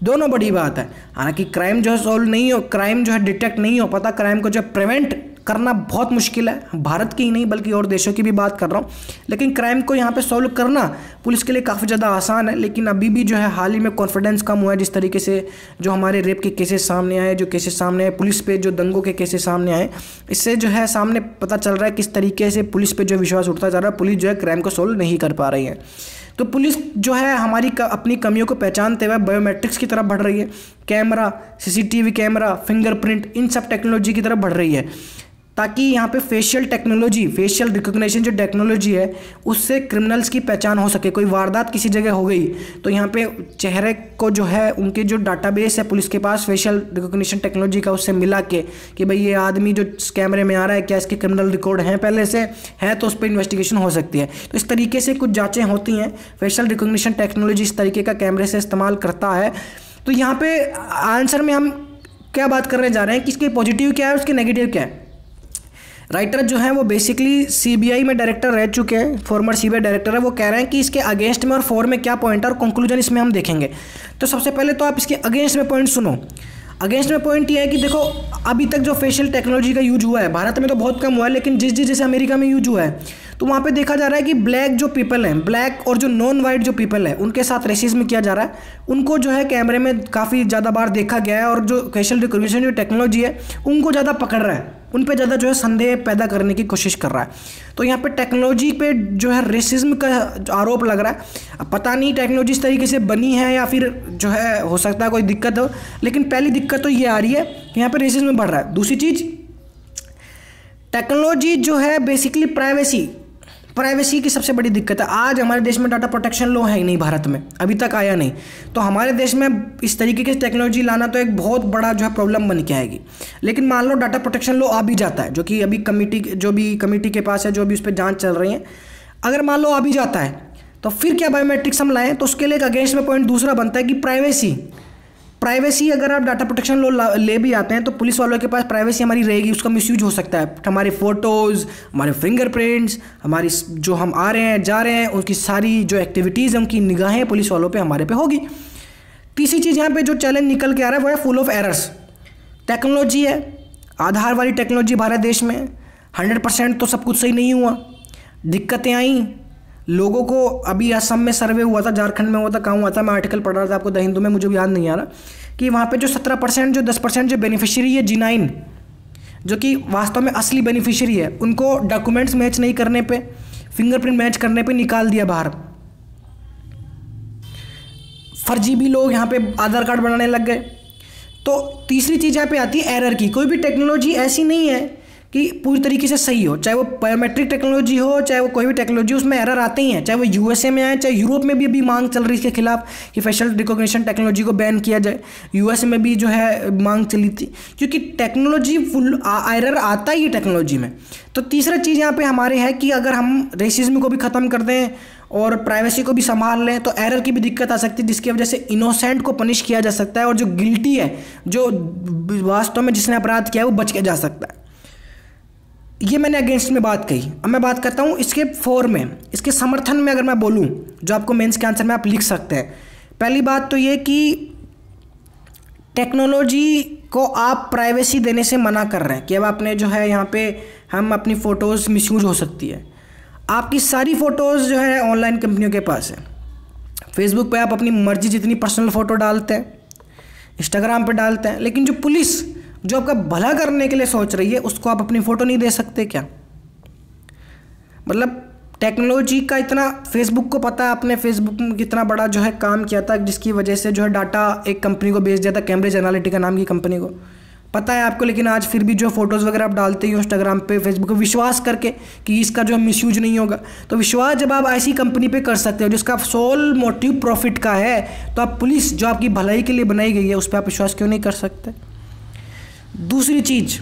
दोनों बड़ी बात है। हालांकि क्राइम जो है सॉल्व नहीं हो, क्राइम जो है डिटेक्ट नहीं हो पाता, क्राइम को जो है प्रिवेंट करना बहुत मुश्किल है, भारत की ही नहीं बल्कि और देशों की भी बात कर रहा हूँ। लेकिन क्राइम को यहाँ पे सॉल्व करना पुलिस के लिए काफ़ी ज़्यादा आसान है। लेकिन अभी भी जो है हाल ही में कॉन्फिडेंस कम हुआ है, जिस तरीके से जो हमारे रेप के केसेस सामने आए, जो केसेस सामने आए पुलिस पे, जो दंगों के केसेस सामने आए, इससे जो है सामने पता चल रहा है किस तरीके से पुलिस पे जो विश्वास उठता जा रहा है। पुलिस जो है क्राइम को सॉल्व नहीं कर पा रही है। तो पुलिस जो है हमारी का, अपनी कमियों को पहचानते हुए बायोमेट्रिक्स की तरफ बढ़ रही है। कैमरा, सीसीटीवी कैमरा, फिंगरप्रिंट, इन सब टेक्नोलॉजी की तरफ बढ़ रही है, ताकि यहाँ पे फेशियल टेक्नोलॉजी, फेशियल रिकॉग्निशन जो टेक्नोलॉजी है उससे क्रिमिनल्स की पहचान हो सके। कोई वारदात किसी जगह हो गई तो यहाँ पे चेहरे को जो है उनके जो डाटाबेस है पुलिस के पास फेशियल रिकॉग्निशन टेक्नोलॉजी का, उससे मिला के कि भाई ये आदमी जो कैमरे में आ रहा है क्या इसके क्रिमिनल रिकॉर्ड हैं पहले से, है तो उस पर इन्वेस्टिगेशन हो सकती है। तो इस तरीके से कुछ जाँचें होती हैं। फेशियल रिकॉग्निशन टेक्नोलॉजी इस तरीके का कैमरे से इस्तेमाल करता है। तो यहाँ पे आंसर में हम क्या बात करने जा रहे हैं कि इसके पॉजिटिव क्या है, उसके नेगेटिव क्या है। राइटर जो है वो बेसिकली सीबीआई में डायरेक्टर रह चुके हैं, फॉर्मर सीबीआई डायरेक्टर है। वो कह रहे हैं कि इसके अगेंस्ट में और फॉर में क्या पॉइंट है और कंक्लूजन इसमें हम देखेंगे। तो सबसे पहले तो आप इसके अगेंस्ट में पॉइंट सुनो। अगेंस्ट में पॉइंट ये है कि देखो अभी तक जो फेशियल टेक्नोलॉजी का यूज हुआ है भारत में तो बहुत कम हुआ है, लेकिन जिस जिस जैसे अमेरिका में यूज हुआ है तो वहाँ पे देखा जा रहा है कि ब्लैक जो पीपल हैं, ब्लैक और जो नॉन वाइट जो पीपल है उनके साथ रेसिज्म किया जा रहा है। उनको जो है कैमरे में काफ़ी ज़्यादा बार देखा गया है और जो फेशियल रिकॉग्निशन जो टेक्नोलॉजी है उनको ज़्यादा पकड़ रहा है, उन पे ज़्यादा जो है संदेह पैदा करने की कोशिश कर रहा है। तो यहाँ पे टेक्नोलॉजी पे जो है रेसिज्म का आरोप लग रहा है। अब पता नहीं टेक्नोलॉजी इस तरीके से बनी है या फिर जो है हो सकता है कोई दिक्कत हो, लेकिन पहली दिक्कत तो ये आ रही है कि यहाँ पे रेसिज्म बढ़ रहा है। दूसरी चीज़, टेक्नोलॉजी जो है बेसिकली प्राइवेसी, प्राइवेसी की सबसे बड़ी दिक्कत है। आज हमारे देश में डाटा प्रोटेक्शन लॉ है ही नहीं, भारत में अभी तक आया नहीं। तो हमारे देश में इस तरीके की टेक्नोलॉजी लाना तो एक बहुत बड़ा जो है प्रॉब्लम बन के आएगी। लेकिन मान लो डाटा प्रोटेक्शन लॉ आ भी जाता है, जो कि अभी कमेटी जो भी कमेटी के पास है, जो भी उस पर जांच चल रही है, अगर मान लो आ भी जाता है तो फिर क्या बायोमेट्रिक्स हम लाएँ? तो उसके लिए एक अगेंस्ट में पॉइंट दूसरा बनता है कि प्राइवेसी प्राइवेसी अगर आप डाटा प्रोटेक्शन लॉ ले भी आते हैं तो पुलिस वालों के पास प्राइवेसी हमारी रहेगी, उसका मिसयूज हो सकता है। हमारे फ़ोटोज़, हमारे फिंगरप्रिंट्स, हमारी जो हम आ रहे हैं जा रहे हैं उनकी सारी जो एक्टिविटीज़ हैं उनकी निगाहें पुलिस वालों पे हमारे पे होगी। तीसरी चीज़ यहाँ पे जो चैलेंज निकल के आ रहा है वो है फुल ऑफ एरर्स। टेक्नोलॉजी है, आधार वाली टेक्नोलॉजी भारत देश में हंड्रेड परसेंट तो सब कुछ सही नहीं हुआ, दिक्कतें आई लोगों को। अभी असम में सर्वे हुआ था, झारखंड में हुआ था, कहाँ हुआ था, मैं आर्टिकल पढ़ रहा था आपको द हिंदू में, मुझे भी याद नहीं आ रहा, कि वहाँ पे जो सत्रह परसेंट जो दस परसेंट जो बेनिफिशियरी है जिनाइन, जो कि वास्तव में असली बेनिफिशियरी है, उनको डॉक्यूमेंट्स मैच नहीं करने पे, फिंगरप्रिंट मैच करने पे निकाल दिया बाहर। फर्जी भी लोग यहाँ पे आधार कार्ड बनाने लग गए। तो तीसरी चीज़ यहाँ पे आती है एरर की। कोई भी टेक्नोलॉजी ऐसी नहीं है कि पूरी तरीके से सही हो, चाहे वो बायोमेट्रिक टेक्नोलॉजी हो, चाहे वो कोई भी टेक्नोलॉजी, उसमें एरर आते ही हैं। चाहे वो यूएसए में आए, चाहे यूरोप में भी अभी मांग चल रही है इसके खिलाफ कि फेशियल रिकॉग्निशन टेक्नोलॉजी को बैन किया जाए। यूएसए में भी जो है मांग चली थी, क्योंकि टेक्नोलॉजी फुल एरर आता ही है टेक्नोलॉजी में। तो तीसरा चीज़ यहाँ पे हमारे है कि अगर हम रेसिज्म को भी ख़त्म कर दें और प्राइवेसी को भी संभाल लें तो एरर की भी दिक्कत आ सकती है, जिसकी वजह से इनोसेंट को पनिश किया जा सकता है और जो गिल्टी है, जो वास्तव में जिसने अपराध किया है, वो बच के जा सकता है। ये मैंने अगेंस्ट में बात कही। अब मैं बात करता हूँ इसके फॉर में, इसके समर्थन में अगर मैं बोलूँ, जो आपको मेंस के आंसर में आप लिख सकते हैं। पहली बात तो ये कि टेक्नोलॉजी को आप प्राइवेसी देने से मना कर रहे हैं कि अब आपने जो है यहाँ पे हम अपनी फ़ोटोज़ मिसयूज हो सकती है। आपकी सारी फ़ोटोज़ जो है ऑनलाइन कंपनियों के पास है। फेसबुक पे आप अपनी मर्जी जितनी पर्सनल फ़ोटो डालते हैं, इंस्टाग्राम पे डालते हैं, लेकिन जो पुलिस जो आपका भला करने के लिए सोच रही है उसको आप अपनी फ़ोटो नहीं दे सकते क्या? मतलब टेक्नोलॉजी का इतना, फेसबुक को पता है आपने फेसबुक में कितना बड़ा जो है काम किया था, जिसकी वजह से जो है डाटा एक कंपनी को बेच दिया था, कैम्ब्रिज एनालिटिका नाम की कंपनी को, पता है आपको। लेकिन आज फिर भी जो फ़ोटोज़ वगैरह आप डालते ही हो इंस्टाग्राम पे, फेसबुक पे, विश्वास करके कि इसका जो है मिसयूज नहीं होगा। तो विश्वास जब आप ऐसी कंपनी पे कर सकते हो जिसका सोल मोटिव प्रॉफिट का है, तो आप पुलिस जो आपकी भलाई के लिए बनाई गई है उस पर आप विश्वास क्यों नहीं कर सकते? दूसरी चीज़,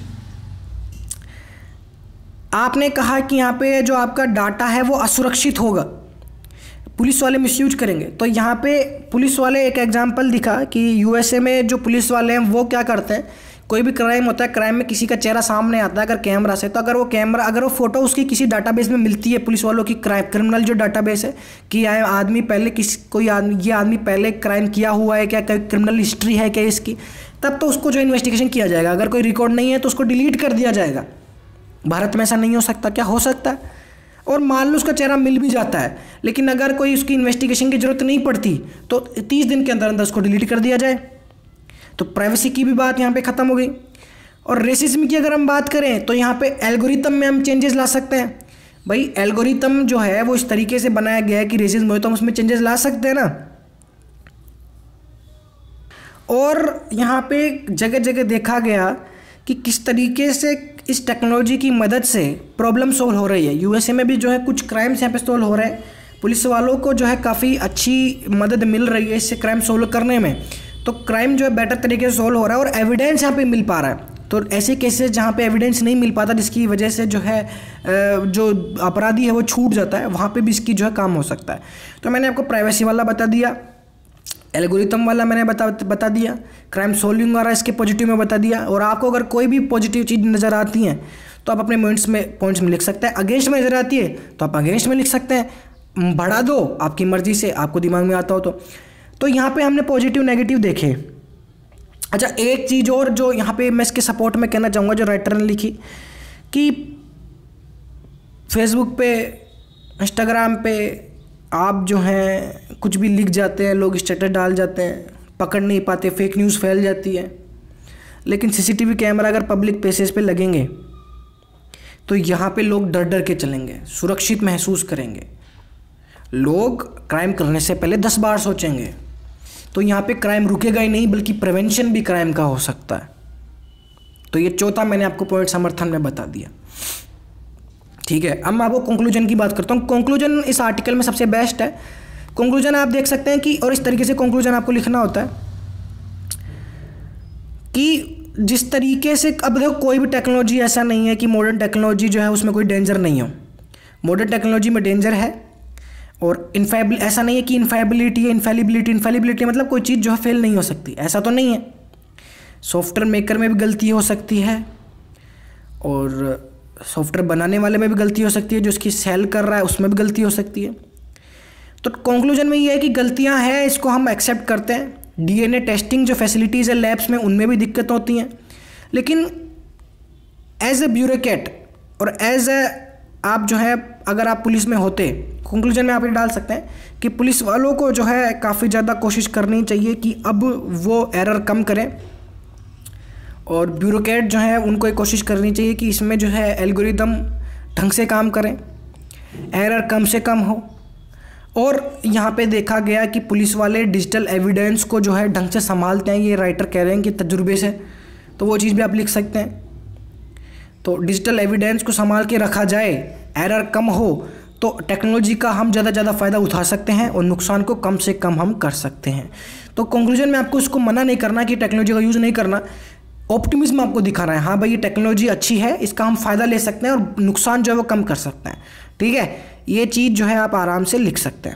आपने कहा कि यहाँ पे जो आपका डाटा है वो असुरक्षित होगा, पुलिस वाले मिसयूज करेंगे। तो यहाँ पे पुलिस वाले, एक एग्जांपल दिखा कि यूएसए में जो पुलिस वाले हैं वो क्या करते हैं कोई भी क्राइम होता है, क्राइम में किसी का चेहरा सामने आता है अगर कैमरा से, तो अगर वो कैमरा अगर वो फोटो उसकी किसी डाटाबेस में मिलती है पुलिस वालों की, क्राइम क्रिमिनल जो डाटाबेस है कि यह आदमी पहले किस कोई आदमी ये आदमी पहले क्राइम किया हुआ है क्या, क्रिमिनल हिस्ट्री है क्या इसकी, तब तो उसको जो इन्वेस्टिगेशन किया जाएगा। अगर कोई रिकॉर्ड नहीं है तो उसको डिलीट कर दिया जाएगा। भारत में ऐसा नहीं हो सकता क्या? हो सकता है। और मान लो उसका चेहरा मिल भी जाता है, लेकिन अगर कोई उसकी इन्वेस्टिगेशन की जरूरत नहीं पड़ती तो तीस दिन के अंदर अंदर उसको डिलीट कर दिया जाए। तो प्राइवेसी की भी बात यहाँ पे ख़त्म हो गई। और रेसिज्म की अगर हम बात करें तो यहाँ पे एल्गोरिथम में हम चेंजेस ला सकते हैं। भाई एल्गोरिथम जो है वो इस तरीके से बनाया गया है कि रेसिज्म हो तो हम उसमें चेंजेस ला सकते हैं ना। और यहाँ पे जगह जगह देखा गया कि किस तरीके से इस टेक्नोलॉजी की मदद से प्रॉब्लम सॉल्व हो रही है। यूएसए में भी जो है कुछ क्राइम्स यहाँ पे सॉल्व हो रहे हैं, पुलिस वालों को जो है काफ़ी अच्छी मदद मिल रही है इससे क्राइम सॉल्व करने में। तो क्राइम जो है बेटर तरीके से सॉल्व हो रहा है और एविडेंस यहाँ पे मिल पा रहा है। तो ऐसे केसेस जहाँ पे एविडेंस नहीं मिल पाता, जिसकी वजह से जो है जो अपराधी है वो छूट जाता है, वहाँ पे भी इसकी जो है काम हो सकता है। तो मैंने आपको प्राइवेसी वाला बता दिया, एल्गोरिथम वाला मैंने बता बता दिया, क्राइम सोल्विंग वाला इसके पॉजिटिव में बता दिया। और आपको अगर कोई भी पॉजिटिव चीज़ नज़र आती है तो आप अपने पॉइंट्स में पॉइंट्स में लिख सकते हैं। अगेंस्ट में नज़र आती है तो आप अगेंस्ट में लिख सकते हैं, बढ़ा दो आपकी मर्जी से, आपको दिमाग में आता हो तो। तो यहाँ पे हमने पॉजिटिव नेगेटिव देखे। अच्छा, एक चीज़ और जो यहाँ पे मैं इसके सपोर्ट में कहना चाहूँगा, जो राइटर ने लिखी कि फेसबुक पे, इंस्टाग्राम पे आप जो हैं कुछ भी लिख जाते हैं, लोग स्टेटस डाल जाते हैं, पकड़ नहीं पाते, फेक न्यूज़ फैल जाती है। लेकिन सीसीटीवी कैमरा अगर पब्लिक प्लेसेस पे लगेंगे तो यहाँ पे लोग डर डर के चलेंगे, सुरक्षित महसूस करेंगे, लोग क्राइम करने से पहले दस बार सोचेंगे। तो यहाँ पे क्राइम रुकेगा ही नहीं, बल्कि प्रिवेंशन भी क्राइम का हो सकता है। तो ये चौथा मैंने आपको पॉइंट समर्थन में बता दिया। ठीक है, अब मैं आपको कंक्लूजन की बात करता हूँ। कंक्लूजन इस आर्टिकल में सबसे बेस्ट है। कंक्लूजन आप देख सकते हैं कि, और इस तरीके से कंक्लूजन आपको लिखना होता है कि जिस तरीके से, अब देखो कोई भी टेक्नोलॉजी ऐसा नहीं है कि मॉडर्न टेक्नोलॉजी जो है उसमें कोई डेंजर नहीं हो। मॉडर्न टेक्नोलॉजी में डेंजर है, और इनफेबल ऐसा नहीं है कि इनफेबिलिटी है, इनफेलिबिलिटी इनफेलिबिलिटी मतलब कोई चीज़ जो है फेल नहीं हो सकती, ऐसा तो नहीं है। सॉफ्टवेयर मेकर में भी गलती हो सकती है, और सॉफ्टवेयर बनाने वाले में भी गलती हो सकती है, जो उसकी सेल कर रहा है उसमें भी गलती हो सकती है। तो कंक्लूजन में ये है कि गलतियां हैं, इसको हम एक्सेप्ट करते हैं। डीएनए टेस्टिंग जो फैसिलिटीज़ है लैब्स में, उनमें भी दिक्कत होती हैं। लेकिन एज ए ब्यूरोक्रेट और एज ए आप जो है अगर आप पुलिस में होते, कंक्लूजन में आप ये डाल सकते हैं कि पुलिस वालों को जो है काफ़ी ज़्यादा कोशिश करनी चाहिए कि अब वो एरर कम करें, और ब्यूरोक्रेट जो है उनको एक कोशिश करनी चाहिए कि इसमें जो है एल्गोरिदम ढंग से काम करें, एरर कम से कम हो। और यहाँ पे देखा गया कि पुलिस वाले डिजिटल एविडेंस को जो है ढंग से संभालते हैं, ये राइटर कह रहे हैं कि तजुर्बे से, तो वो चीज़ भी आप लिख सकते हैं। तो डिजिटल एविडेंस को संभाल के रखा जाए, एरर कम हो, तो टेक्नोलॉजी का हम ज़्यादा ज़्यादा फ़ायदा उठा सकते हैं और नुकसान को कम से कम हम कर सकते हैं। तो कंक्लूजन में आपको इसको मना नहीं करना कि टेक्नोलॉजी का यूज़ नहीं करना, ऑप्टिमिज्म आपको दिखाना है, हाँ भाई ये टेक्नोलॉजी अच्छी है, इसका हम फ़ायदा ले सकते हैं और नुकसान जो है वो कम कर सकते हैं। ठीक है, ये चीज़ जो है आप आराम से लिख सकते हैं।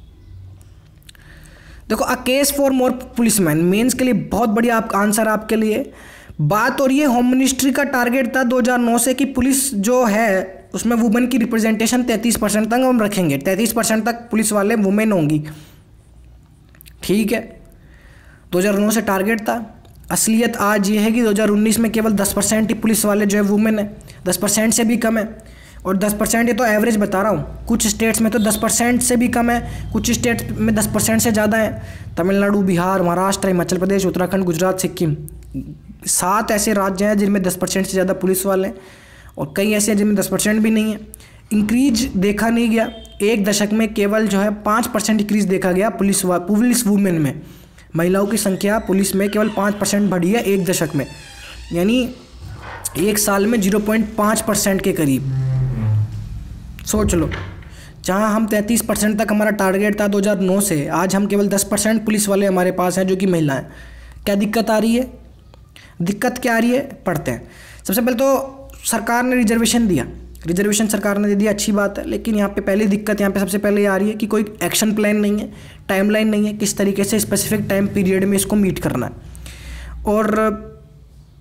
देखो, a case for more policeman, men's के लिए बहुत बढ़िया आप आंसर आपके लिए। बात और ये होम मिनिस्ट्री का टारगेट था दो हज़ार नौ से कि पुलिस जो है उसमें वुमेन की रिप्रेजेंटेशन तैंतीस परसेंट तक हम रखेंगे, तैंतीस परसेंट तक पुलिस वाले वुमेन होंगी। ठीक है, दो हज़ार नौ से टारगेट था। असलियत आज ये है कि दो हज़ार उन्नीस में केवल दस परसेंट ही पुलिस वाले जो है वुमेन है, दस परसेंट से भी कम है। और दस परसेंट ये तो एवरेज बता रहा हूँ, कुछ स्टेट्स में तो दस परसेंट से भी कम है, कुछ स्टेट्स में दस परसेंट से ज़्यादा है। तमिलनाडु, बिहार, महाराष्ट्र, हिमाचल प्रदेश, उत्तराखंड, गुजरात, सिक्किम, सात ऐसे राज्य हैं जिनमें दस परसेंट से ज़्यादा पुलिस वाले हैं, और कई ऐसे हैं जिनमें दस परसेंट भी नहीं है। इंक्रीज देखा नहीं गया, एक दशक में केवल जो है पाँच परसेंट इंक्रीज देखा गया पुलिस पुलिस वुमेन में। महिलाओं की संख्या पुलिस में केवल पाँच परसेंट बढ़ी है एक दशक में, यानी एक साल में जीरो पॉइंट पाँच परसेंट के करीब। सोच लो, जहां हम तैंतीस परसेंट तक हमारा टारगेट था दो हज़ार नौ से, आज हम केवल दस परसेंट पुलिस वाले हमारे पास हैं जो कि महिलाएं। क्या दिक्कत आ रही है? दिक्कत क्या आ रही है? पढ़ते हैं। सबसे पहले तो सरकार ने रिजर्वेशन दिया, रिजर्वेशन सरकार ने दे दिया, अच्छी बात है। लेकिन यहाँ पे पहली दिक्कत यहाँ पे सबसे पहले आ रही है कि कोई एक्शन प्लान नहीं है, टाइमलाइन नहीं है, किस तरीके से स्पेसिफिक टाइम पीरियड में इसको मीट करना है। और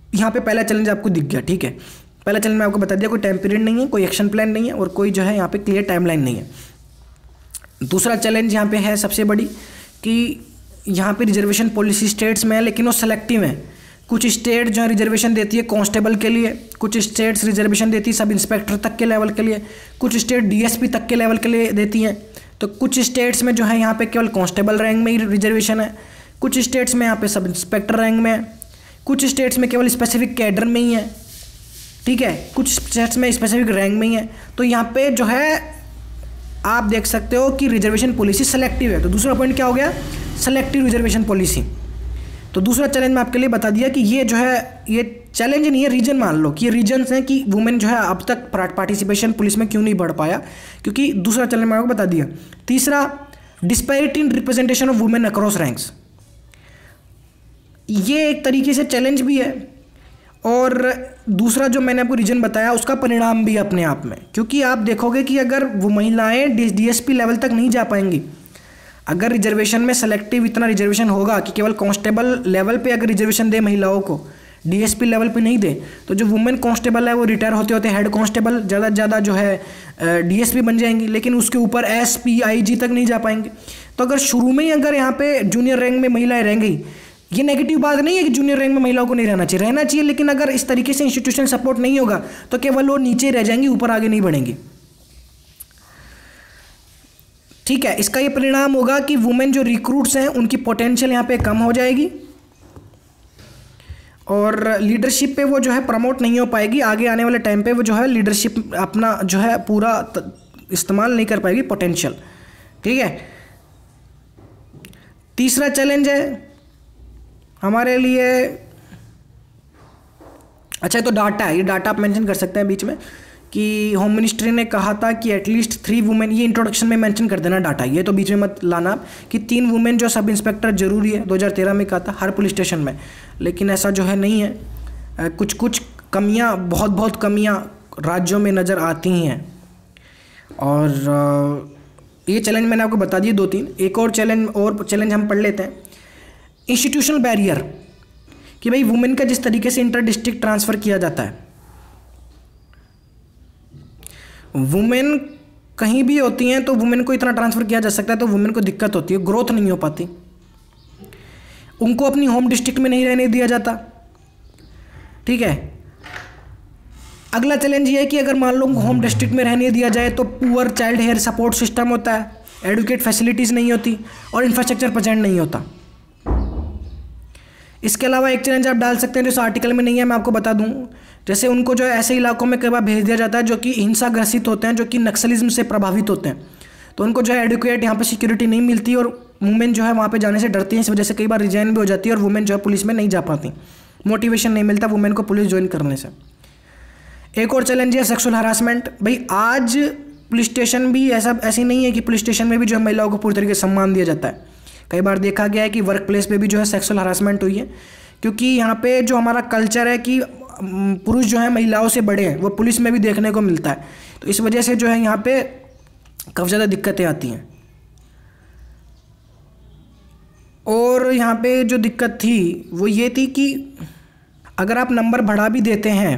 यहाँ पे पहला चैलेंज आपको दिख गया, ठीक है। पहला चैलेंज मैं आपको बता दिया, कोई टाइम पीरियड नहीं है, कोई एक्शन प्लान नहीं है और कोई जो है यहाँ पे क्लियर टाइमलाइन नहीं है। दूसरा चैलेंज यहाँ पे है सबसे बड़ी कि यहाँ पे रिजर्वेशन पॉलिसी स्टेट्स में है लेकिन वो सेलेक्टिव है। कुछ स्टेट जो है रिजर्वेशन देती है कांस्टेबल के लिए, कुछ स्टेट्स रिजर्वेशन देती है सब इंस्पेक्टर तक के लेवल के लिए, कुछ स्टेट डीएसपी तक के लेवल के लिए देती हैं। तो कुछ स्टेट्स में जो है यहाँ पे केवल कांस्टेबल रैंक में ही रिजर्वेशन है, कुछ स्टेट्स में यहाँ पे सब इंस्पेक्टर रैंक में है, कुछ स्टेट्स में केवल स्पेसिफिक कैडर में ही है, ठीक है, कुछ स्टेट्स में स्पेसिफिक रैंक में ही है। तो यहाँ पे जो है आप देख सकते हो कि रिजर्वेशन पॉलिसी सेलेक्टिव है। तो दूसरा पॉइंट क्या हो गया, सेलेक्टिव रिजर्वेशन पॉलिसी। तो दूसरा चैलेंज मैं आपके लिए बता दिया कि ये जो है ये चैलेंज नहीं है, रीजन मान लो कि ये रीजन्स हैं कि वुमेन जो है अब तक पार्टिसिपेशन पुलिस में क्यों नहीं बढ़ पाया, क्योंकि दूसरा चैलेंज मैं आपको बता दिया। तीसरा, disparity in representation of women across ranks, ये एक तरीके से चैलेंज भी है और दूसरा जो मैंने आपको रीजन बताया उसका परिणाम भी अपने आप में, क्योंकि आप देखोगे कि अगर वो महिलाएं डीएसपी लेवल तक नहीं जा पाएंगी, अगर रिजर्वेशन में सेलेक्टिव इतना रिजर्वेशन होगा कि केवल कांस्टेबल लेवल पे अगर रिजर्वेशन दे महिलाओं को, डीएसपी लेवल पे नहीं दे, तो जो वुमेन कांस्टेबल है वो रिटायर होते होते हेड कांस्टेबल ज़्यादा से ज़्यादा जो है डीएसपी बन जाएंगी, लेकिन उसके ऊपर एसपी आईजी तक नहीं जा पाएंगे। तो अगर शुरू में ही अगर यहाँ पे जूनियर रैंक में महिलाएं रह गई, ये नेगेटिव बात नहीं है कि जूनियर रैंक में महिलाओं को नहीं रहना चाहिए, रहना चाहिए, लेकिन अगर इस तरीके से इंस्टीट्यूशनल सपोर्ट नहीं होगा तो केवल वो नीचे रह जाएंगी, ऊपर आगे नहीं बढ़ेंगी, ठीक है। इसका ये परिणाम होगा कि वुमेन जो रिक्रूट्स हैं उनकी पोटेंशियल यहाँ पे कम हो जाएगी और लीडरशिप पे वो जो है प्रमोट नहीं हो पाएगी, आगे आने वाले टाइम पे वो जो है लीडरशिप अपना जो है पूरा इस्तेमाल नहीं कर पाएगी पोटेंशियल, ठीक है। तीसरा चैलेंज है हमारे लिए, अच्छा तो डाटा है, ये डाटा आप मेंशन कर सकते हैं बीच में कि होम मिनिस्ट्री ने कहा था कि एटलीस्ट थ्री वुमेन, ये इंट्रोडक्शन में मेंशन कर देना डाटा, ये तो बीच में मत लाना आप कि तीन वुमेन जो सब इंस्पेक्टर जरूरी है, दो हज़ार तेरह में कहा था हर पुलिस स्टेशन में, लेकिन ऐसा जो है नहीं है, कुछ कुछ कमियां, बहुत बहुत कमियां राज्यों में नज़र आती हैं। और ये चैलेंज मैंने आपको बता दिए दो तीन, एक और चैलेंज और चैलेंज हम पढ़ लेते हैं, इंस्टीट्यूशनल बैरियर, कि भाई वुमेन का जिस तरीके से इंटर डिस्ट्रिक्ट ट्रांसफ़र किया जाता है, वुमेन कहीं भी होती हैं तो वुमेन को इतना ट्रांसफ़र किया जा सकता है, तो वुमेन को दिक्कत होती है, ग्रोथ नहीं हो पाती, उनको अपनी होम डिस्ट्रिक्ट में नहीं रहने दिया जाता, ठीक है। अगला चैलेंज ये है कि अगर मान लो होम डिस्ट्रिक्ट में रहने दिया जाए तो poor child hair support system होता है, एडुकेट फैसिलिटीज़ नहीं होती और इंफ्रास्ट्रक्चर प्रेजेंट नहीं होता। इसके अलावा एक चैलेंज आप डाल सकते हैं जो इस आर्टिकल में नहीं है, मैं आपको बता दूं, जैसे उनको जो है ऐसे इलाकों में कई बार भेज दिया जाता है जो कि हिंसा ग्रसित होते हैं, जो कि नक्सलिज्म से प्रभावित होते हैं, तो उनको जो है एडुकेट यहाँ पे सिक्योरिटी नहीं मिलती और वुमेन जो है वहाँ पे जाने से डरती हैं, इस वजह से कई बार रिजाइन भी हो जाती है और वुमेन जो है पुलिस में नहीं जा पाती, मोटिवेशन नहीं मिलता वुमेन को पुलिस ज्वाइन करने से। एक और चैलेंज है सेक्सुअल हरासमेंट। भाई आज पुलिस स्टेशन भी ऐसा ऐसी नहीं है कि पुलिस स्टेशन में भी जो है महिलाओं को पूरी तरीके से सम्मान दिया जाता है, कई बार देखा गया है कि वर्क प्लेस पे भी जो है सेक्सुअल हरासमेंट हुई है, क्योंकि यहाँ पे जो हमारा कल्चर है कि पुरुष जो है महिलाओं से बड़े हैं, वो पुलिस में भी देखने को मिलता है, तो इस वजह से जो है यहाँ पे काफ़ी ज़्यादा दिक्कतें आती हैं। और यहाँ पे जो दिक्कत थी वो ये थी कि अगर आप नंबर बढ़ा भी देते हैं,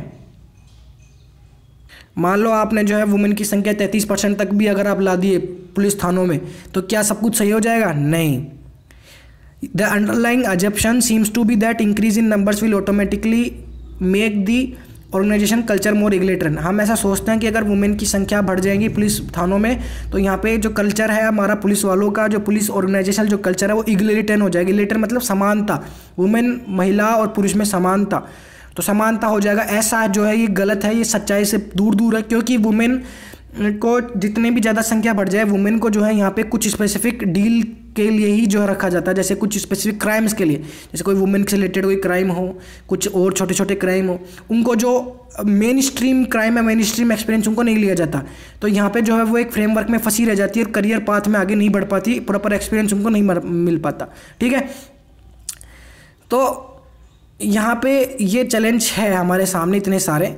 मान लो आपने जो है वुमेन की संख्या तैंतीस परसेंट तक भी अगर आप ला दिए पुलिस थानों में, तो क्या सब कुछ सही हो जाएगा? नहीं। The underlying assumption seems to be that increase in numbers will automatically make the organization culture more egalitarian। हम ऐसा सोचते हैं कि अगर वुमेन की संख्या बढ़ जाएगी पुलिस थानों में तो यहाँ पे जो कल्चर है हमारा पुलिस वालों का, जो पुलिस ऑर्गेनाइजेशन जो कल्चर है वो इगलिटेरियन हो जाएगी। इगलिटेरियन मतलब समानता, वुमेन महिला और पुरुष में समानता, तो समानता हो जाएगा। ऐसा जो है ये गलत है, ये सच्चाई से दूर दूर है, क्योंकि वुमेन को जितने भी ज़्यादा संख्या बढ़ जाए, वुमेन को जो है यहाँ पे कुछ स्पेसिफिक डील के लिए ही जो है रखा जाता है, जैसे कुछ स्पेसिफिक क्राइम्स के लिए, जैसे कोई वुमेन से रिलेटेड कोई क्राइम हो, कुछ और छोटे छोटे क्राइम हो, उनको जो मेन स्ट्रीम क्राइम है, मेन स्ट्रीम एक्सपीरियंस उनको नहीं लिया जाता, तो यहाँ पे जो है वो एक फ्रेमवर्क में फंसी रह जाती है और करियर पाथ में आगे नहीं बढ़ पाती, प्रॉपर एक्सपीरियंस उनको नहीं मिल पाता। ठीक है, तो यहाँ पे ये चैलेंज है हमारे सामने इतने सारे,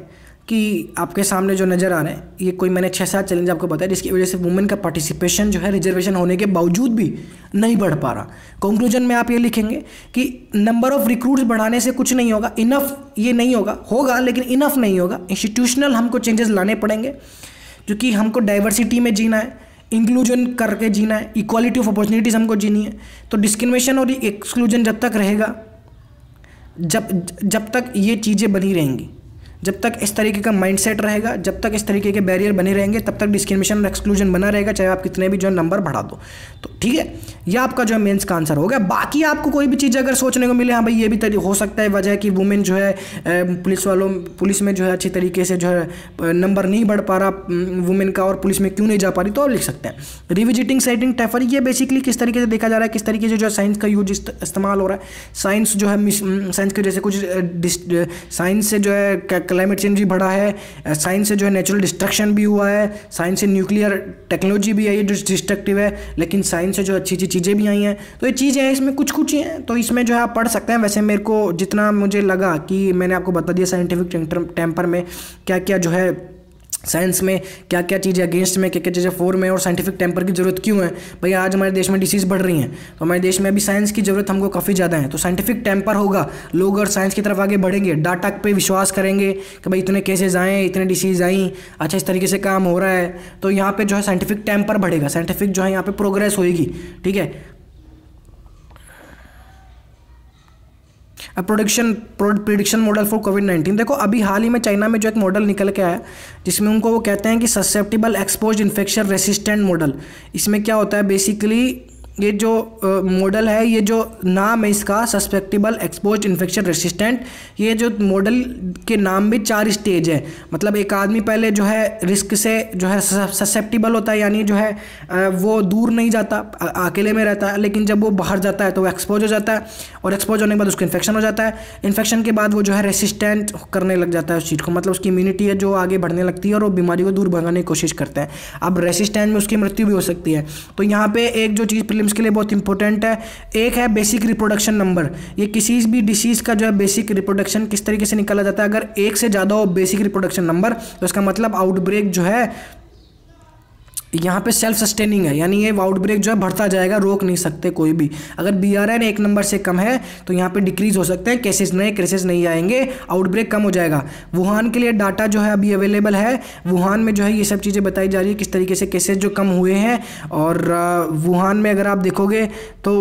कि आपके सामने जो नज़र आ रहे हैं ये कोई मैंने छः सात चैलेंज आपको बताया जिसकी वजह से वुमेन का पार्टिसिपेशन जो है रिजर्वेशन होने के बावजूद भी नहीं बढ़ पा रहा। कंक्लूजन में आप ये लिखेंगे कि नंबर ऑफ रिक्रूट्स बढ़ाने से कुछ नहीं होगा, इनफ ये नहीं होगा, होगा लेकिन इनफ नहीं होगा। इंस्टीट्यूशनल हमको चेंजेस लाने पड़ेंगे क्योंकि हमको डाइवर्सिटी में जीना है, इंक्लूजन करके जीना है, इक्वालिटी ऑफ अपॉर्चुनिटीज़ हमको जीनी है। तो डिस्क्रिमिनेशन और एक्सक्लूजन जब तक रहेगा, जब जब तक ये चीज़ें बनी रहेंगी, जब तक इस तरीके का माइंडसेट रहेगा, जब तक इस तरीके के बैरियर बने रहेंगे, तब तक डिस्क्रिमिनेशन और एक्सक्लूजन बना रहेगा, चाहे आप कितने भी जो है नंबर बढ़ा दो। तो ठीक है, यह आपका जो है मेंस का आंसर हो गया। बाकी आपको कोई भी चीज़ अगर सोचने को मिले, हाँ भाई ये भी तरी हो सकता है वजह कि वुमेन जो है पुलिस वालों पुलिस में जो है अच्छी तरीके से जो है नंबर नहीं बढ़ पा रहा वुमेन का, और पुलिस में क्यों नहीं जा पा रही, तो आप लिख सकते हैं। रिविजिटिंग साइटिंग टैफर, ये बेसिकली किस तरीके से देखा जा रहा है, किस तरीके से जो है साइंस का यूज इस्तेमाल हो रहा है। साइंस जो है साइंस की वजह से कुछ साइंस से जो है क्लाइमेट चेंज भी बढ़ा है, साइंस से जो है नेचुरल डिस्ट्रक्शन भी हुआ है, साइंस से न्यूक्लियर टेक्नोलॉजी भी आई है जो डिस्ट्रक्टिव है, लेकिन साइंस से जो अच्छी अच्छी चीज़ें भी आई हैं। तो ये चीज़ें हैं, इसमें कुछ कुछ ही हैं, तो इसमें जो है आप पढ़ सकते हैं। वैसे मेरे को जितना मुझे लगा कि मैंने आपको बता दिया साइंटिफिक टेम्पर में क्या क्या जो है साइंस में क्या क्या चीज़ें अगेंस्ट में, क्या क्या चीज़ें फोर में, और साइंटिफिक टेम्पर की ज़रूरत क्यों है। भाई आज हमारे देश में डिसीज़ बढ़ रही हैं, तो हमारे देश में अभी साइंस की ज़रूरत हमको काफ़ी ज़्यादा है। तो साइंटिफिक टेम्पर होगा, लोग और साइंस की तरफ आगे बढ़ेंगे, डाटा पे विश्वास करेंगे कि भाई इतने केसेज आए, इतने डिसीज़ आई, अच्छा इस तरीके से काम हो रहा है, तो यहाँ पर जो है साइंटिफिक टेम्पर बढ़ेगा, साइंटिफिक जो है यहाँ पर प्रोग्रेस होएगी। ठीक है, prediction prediction model for COVID nineteen, देखो अभी हाल ही में चाइना में जो एक मॉडल निकल के आया जिसमें उनको वो कहते हैं कि susceptible exposed infection resistant model. इसमें क्या होता है बेसिकली, ये जो मॉडल है, ये जो नाम है इसका सस्पेक्टिबल एक्सपोज्ड इन्फेक्शन रेसिस्टेंट, ये जो मॉडल के नाम में चार स्टेज है। मतलब एक आदमी पहले जो है रिस्क से जो है ससेप्टिबल होता है, यानी जो है वो दूर नहीं जाता, अकेले में रहता है, लेकिन जब वो बाहर जाता है तो वो एक्सपोज हो जाता है, और एक्सपोज होने के बाद उसको इन्फेक्शन हो जाता है। इन्फेक्शन के बाद वो जो है रेसिस्टेंट करने लग जाता है उस चीज़ को, मतलब उसकी इम्यूनिटी है जो आगे बढ़ने लगती है और वो बीमारी को दूर भगाने की कोशिश करते हैं। अब रेसिस्टेंट में उसकी मृत्यु भी हो सकती है। तो यहाँ पे एक जो चीज़ के लिए बहुत इंपॉर्टेंट है, एक है बेसिक रिप्रोडक्शन नंबर। ये किसी भी डिसीज का जो है बेसिक रिप्रोडक्शन किस तरीके से निकाला जाता है, अगर एक से ज़्यादा हो बेसिक रिप्रोडक्शन नंबर, तो इसका मतलब आउटब्रेक जो है यहाँ पे सेल्फ सस्टेनिंग है, यानी ये आउटब्रेक जो है बढ़ता जाएगा, रोक नहीं सकते कोई भी। अगर बी आर एन एक नंबर से कम है तो यहाँ पे डिक्रीज हो सकते हैं केसेस, नए केसेस नहीं आएंगे, आउटब्रेक कम हो जाएगा। वुहान के लिए डाटा जो है अभी अवेलेबल है, वुहान में जो है ये सब चीज़ें बताई जा रही है किस तरीके से केसेस जो कम हुए हैं। और वुहान में अगर आप देखोगे तो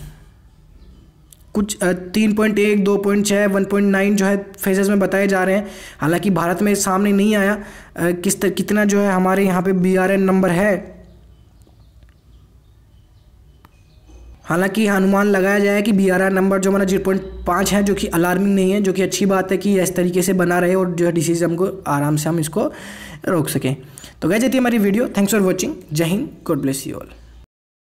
कुछ तीन पॉइंट एक, दो पॉइंट छः, वन पॉइंट नाइन जो है फेजेस में बताए जा रहे हैं। हालांकि भारत में सामने नहीं आया किस तरह कितना जो है हमारे यहाँ पे बी आर एन नंबर है। हालांकि अनुमान लगाया जाए कि बी आर एन नंबर जो हमारा जीरो पॉइंट पाँच है, जो कि अलार्मिंग नहीं है, जो कि अच्छी बात है कि इस तरीके से बना रहे और जो है डिसीज़ हमको आराम से हम इसको रोक सकें। तो गाइस ये थी हमारी video. Thanks for watching. Jai Hind, God bless you all.